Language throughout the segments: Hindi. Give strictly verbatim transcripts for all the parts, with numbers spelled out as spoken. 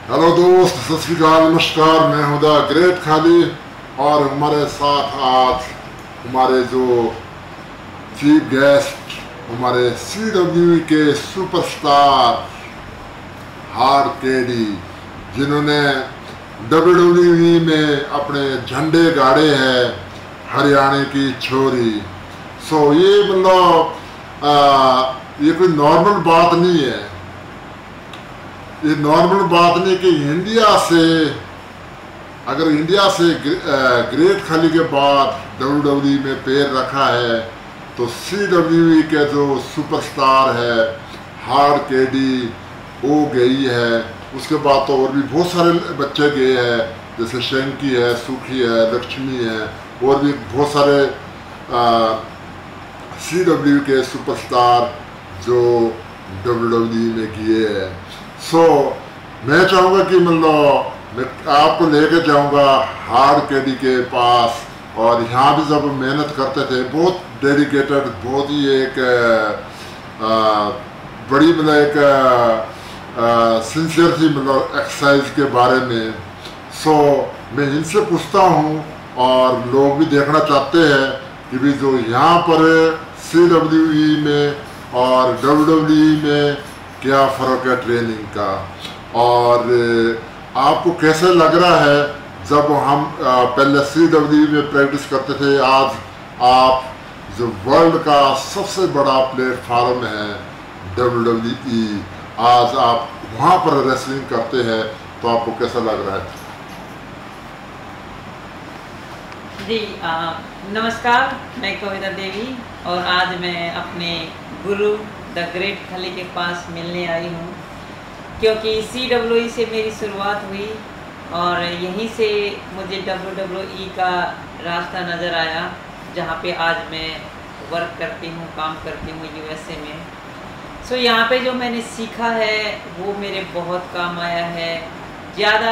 हेलो दोस्त, सत श्री अकाल, नमस्कार। मैं हूं द ग्रेट खाली और हमारे साथ आज हमारे जो चीफ गेस्ट हमारे सी डब्ल्यू के सुपरस्टार हार्ड केडी, जिन्होंने डब्ल्यू डब्ल्यू में अपने झंडे गाड़े हैं, हरियाणा की छोरी। सो ये मतलब ये कोई नॉर्मल बात नहीं है। ये नॉर्मल बात नहीं कि इंडिया से, अगर इंडिया से ग्रेट खाली के बाद डब्ल्यू डब्ल्यू में पैर रखा है तो सी डब्ल्यू के जो सुपरस्टार है हार्ड केडी वो गई है। उसके बाद तो और भी बहुत सारे बच्चे गए हैं, जैसे शंकी है, सुखी है, लक्ष्मी है, और भी बहुत सारे सी डब्ल्यू के सुपरस्टार जो डब्ल्यू डब्ल्यू में गए हैं। सो so, मैं चाहूँगा कि मतलब मैं आपको लेके जाऊँगा हार्ड केडी के पास, और यहाँ भी जब मेहनत करते थे, बहुत डेडिकेटेड, बहुत ही एक आ, बड़ी मतलब एक सिंसियर थी मतलब एक्सरसाइज के बारे में। सो so, मैं इनसे पूछता हूँ और लोग भी देखना चाहते हैं कि भी जो यहाँ पर सी डब्ल्यू ई में और डब्ल्यू डब्ल्यू में क्या फ़र्क है ट्रेनिंग का, और आपको कैसे लग रहा है जब हम पहले सी डब्ल्यू में प्रैक्टिस करते थे, आज आप जो वर्ल्ड का सबसे बड़ा प्लेटफार्म है डब्ल्यू डब्ल्यू ई, आज आप वहाँ पर रेसलिंग करते हैं, तो आपको कैसा लग रहा है? जी आ, नमस्कार, मैं कविता देवी और आज मैं अपने गुरु द ग्रेट खाली के पास मिलने आई हूँ, क्योंकि सी डब्ल्यू ई से मेरी शुरुआत हुई और यहीं से मुझे डब्ल्यू डब्ल्यू ई का रास्ता नज़र आया, जहाँ पे आज मैं वर्क करती हूँ, काम करती हूँ यूएसए में। सो यहाँ पे जो मैंने सीखा है वो मेरे बहुत काम आया है। ज़्यादा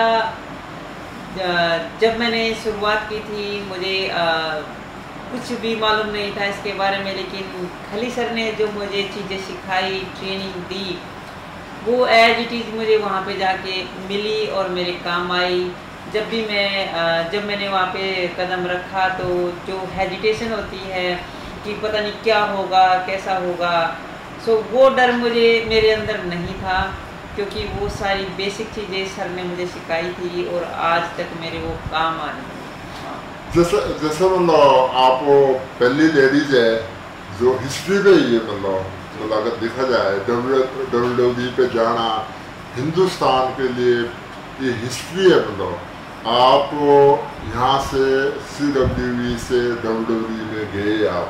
जब मैंने शुरुआत की थी मुझे आ, कुछ भी मालूम नहीं था इसके बारे में, लेकिन खली सर ने जो मुझे चीज़ें सिखाई, ट्रेनिंग दी, वो एज इट इज़ मुझे वहाँ पे जाके मिली और मेरे काम आई। जब भी मैं जब मैंने वहाँ पे कदम रखा तो जो हेजिटेशन होती है कि पता नहीं क्या होगा, कैसा होगा, सो वो डर मुझे मेरे अंदर नहीं था, क्योंकि वो सारी बेसिक चीज़ें सर ने मुझे सिखाई थी और आज तक मेरे वो काम आ रही। जैसे जैसे मतलब आप पहली लेडीज है जो हिस्ट्री में ही है, मतलब मतलब अगर देखा जाए डब्ल्यू डब्ल्यू पे जाना हिंदुस्तान के लिए ये हिस्ट्री है। मतलब आप यहाँ से सी डब्ल्यू से डब्ल्यू डब्ल्यू में गए आप,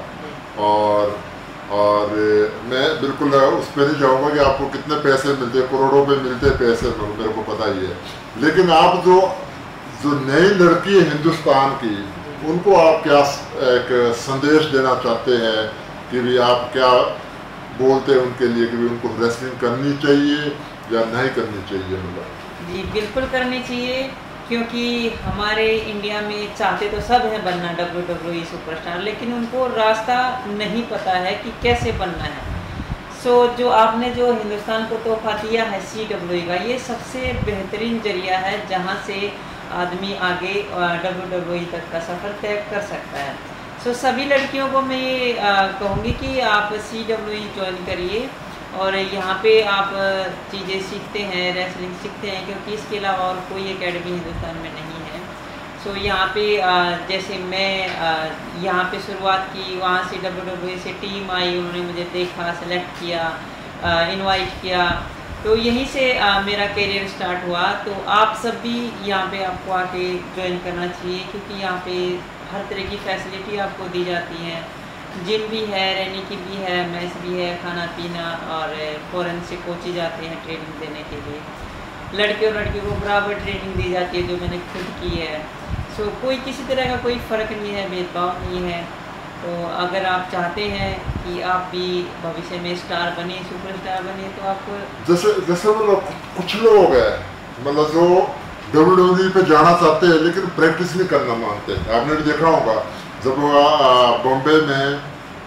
और और मैं बिल्कुल उस पर नहीं जाऊँगा कि आपको कितने पैसे मिलते, करोड़ों में मिलते पैसे, मेरे को पता ही है। लेकिन आप जो जो नई लड़की है हिंदुस्तान की, उनको आप क्या एक संदेश देना चाहते हैं कि भी आप क्या बोलते हैं उनके लिए कि भी उनको रेसलिंग करनी चाहिए या नहीं करनी चाहिए? मतलब जी बिल्कुल करनी चाहिए, क्योंकि हमारे इंडिया में चाहते तो सब हैं बनना डब्ल्यू डब्ल्यू ई सुपरस्टार, लेकिन उनको रास्ता नहीं पता है कि कैसे बनना है। सो so, जो आपने जो हिंदुस्तान को तोहफा दिया है सी डब्ल्यू ई का, ये सबसे बेहतरीन जरिया है जहाँ से आदमी आगे डब्ल्यू डब्ल्यू ई तक का सफ़र तय कर सकता है। सो so, सभी लड़कियों को मैं ये कहूँगी कि आप सी डब्ल्यू ई ज्वाइन करिए और यहाँ पे आप चीज़ें सीखते हैं, रेसलिंग सीखते हैं, क्योंकि इसके अलावा और कोई एकेडमी हिंदुस्तान में नहीं है। सो so, यहाँ पे जैसे मैं यहाँ पे शुरुआत की, वहाँ से डब्ल्यू डब्ल्यू ई से टीम आई, उन्होंने मुझे देखा, सेलेक्ट किया, इनवाइट किया, तो यहीं से आ, मेरा करियर स्टार्ट हुआ। तो आप सब भी यहाँ पे आपको आके ज्वाइन करना चाहिए, क्योंकि यहाँ पे हर तरह की फैसिलिटी आपको दी जाती है। जिम भी है, रहने की भी है, मैस भी है, खाना पीना, और फ़ौरन से कोची जाते हैं ट्रेनिंग देने के लिए। लड़के और लड़कियों को बराबर ट्रेनिंग दी जाती है, जो मैंने खुद की है। सो कोई किसी तरह का कोई फ़र्क नहीं है, भेदभाव नहीं है। तो अगर आप चाहते हैं कि आप भी भविष्य में स्टार बने, सुपरस्टार बने, तो आपको जैसे जैसे मतलब कुछ लोग हैं मतलब जो डब्ल्यू डब्ल्यू पे जाना चाहते हैं लेकिन प्रैक्टिस नहीं करना मानते हैं। आपने भी देखा होगा जब बॉम्बे में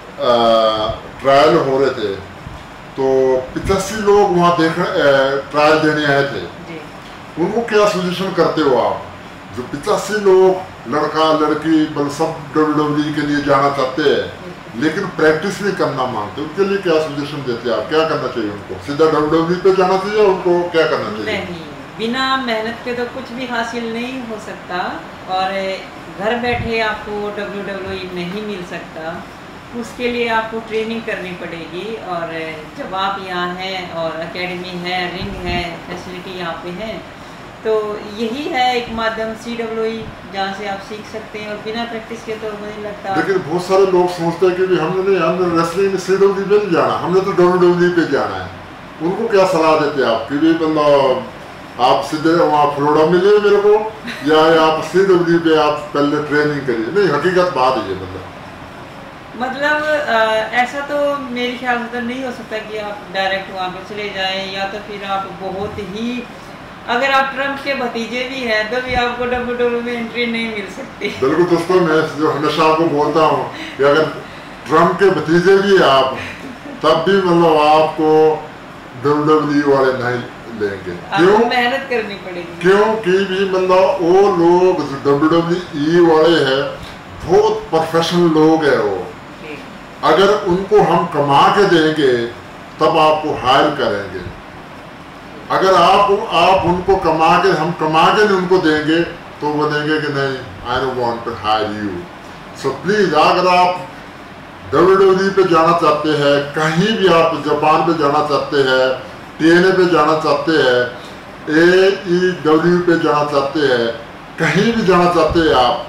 ट्रायल हो रहे थे तो पिचासी लोग वहाँ देख ट्रायल देने आए थे, उनको क्या सजेशन करते हो आप? जो पिचासी लोग लड़का लड़की मतलब सब डब्ल्यू डब्ल्यू ई के लिए जाना चाहते हैं लेकिन प्रैक्टिस नहीं करना मांगते, उनके लिए क्या सजेशन देते हैं आप? क्या करना चाहिए उनको? सीधा डब्ल्यू डब्ल्यू ई पे जाना चाहिए? उनको क्या करना चाहिए? नहीं, बिना मेहनत के तो कुछ भी हासिल नहीं हो सकता और घर बैठे आपको डब्ल्यू डब्ल्यू ई नहीं मिल सकता। उसके लिए आपको ट्रेनिंग करनी पड़ेगी और जब आप यहाँ हैं और एकेडमी है, रिंग है, फैसिलिटी यहाँ पे है, तो यही है एक माध्यम सी डब्ल्यू ई जहाँ से आप सीख सकते हैं और बिना प्रैक्टिस के तो मुझे लगता है। लेकिन बहुत सारे लोग सोचते हैं कि हमने नहीं हमने रेसलिंग में सी डब्ल्यू ई पे नहीं जाना, हमने तो डब्ल्यू डब्ल्यू ई पे जाना है। उनको क्या सलाह देते हैं आप कि भी मतलब आप सीधे वहाँ फ्लोरिडा मिले मेरे को या आप सी डब्ल्यू पे आप पहले ट्रेनिंग करिए? नहीं, हकीकत बात है ये। मतलब मतलब आ, ऐसा तो मेरे ख्याल से तो नहीं हो सकता कि आप डायरेक्ट वहाँ पे चले जाएं, या तो फिर आप बहुत ही अगर आप ट्रम्प के भतीजे भी हैं तो भी आपको डब्ल्यू डब्ल्यू में एंट्री नहीं मिल सकती। बिल्कुल दोस्तों, मैं जो हमेशा आपको बोलता हूँ कि अगर ट्रम्प के भतीजे भी आप तब भी मतलब आपको डब्ल्यू डब्ल्यू वाले नहीं लेंगे। क्यों? मेहनत करनी पड़ेगी। क्योंकि भी मतलब वो लोग डब्ल्यू डब्ल्यू ई वाले हैं बहुत प्रोफेशनल लोग हैं वो। अगर उनको हम कमा के देंगे तब आपको हायर करेंगे। अगर आप आप उनको कमा के हम कमा के नहीं उनको देंगे तो वो देंगे कि नहीं, I don't want to hire you. So please अगर आप डब्ल्यू डब्ल्यू पे जाना चाहते हैं, कहीं भी आप जापान पे जाना चाहते हैं, टी एन ए पे जाना चाहते हैं, ए ई डब्ल्यू पे जाना चाहते हैं, कहीं भी जाना चाहते हैं आप,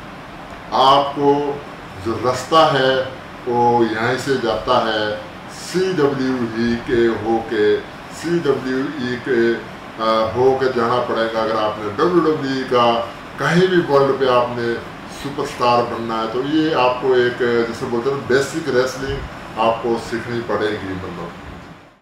आपको जो रास्ता है वो यहीं से जाता है सी डब्ल्यू ई के होके सी डब्ल्यू ई के हो के जाना पड़ेगा। अगर आपने डब्ल्यू डब्ल्यू ई का कहीं भी वर्ल्ड पे आपने सुपरस्टार बनना है तो ये आपको एक जैसे बोलते हैं बेसिक रेसलिंग आपको सीखनी पड़ेगी। मतलब